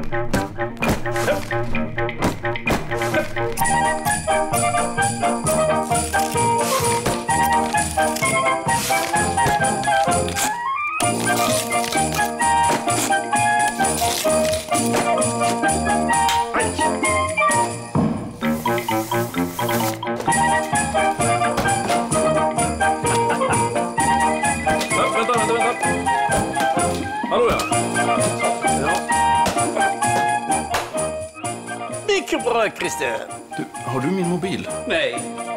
Vänta. Hallå ja. Mycket bra, Christer. Du, har du min mobil? Nej.